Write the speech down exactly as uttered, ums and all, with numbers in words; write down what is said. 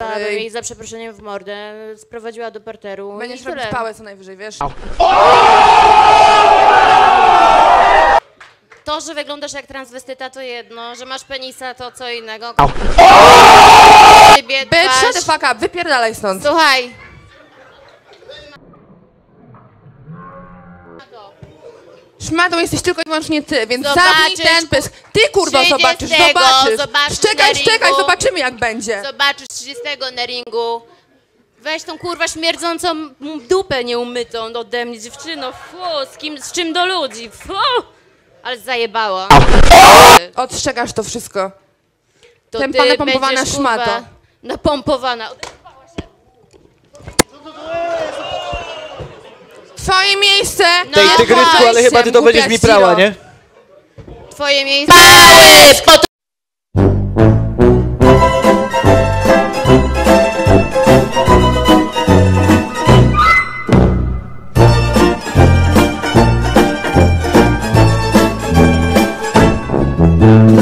Bym jej za przeproszeniem w mordę sprowadziła do parteru. Będziesz robić pałę co najwyżej, wiesz? To, że wyglądasz jak transwestyta to jedno, że masz penisa to co innego. Bitch, shut the fuck up, wypierdalaj stąd. Słuchaj. Szmatą jesteś tylko i wyłącznie ty, więc Zobaczysz, zamknij ten pysk. Ty kurwa zobaczysz, zobaczysz. zobaczysz Szczekaj, na szczekaj, ringu. zobaczymy jak będzie. Zobaczysz trzydziestego na ringu. Weź tą kurwa śmierdzącą dupę nieumytą ode mnie, dziewczyno. Fu, z kim, z czym do ludzi. Fu. Ale zajebała. Odszczekasz to wszystko. To Tempa ty napompowana będziesz, szmato. kurwa, napompowana. Twoje miejsce! No, Tej tygrysku, ale chyba ty to będziesz mi prała, nie? Twoje miejsce. Po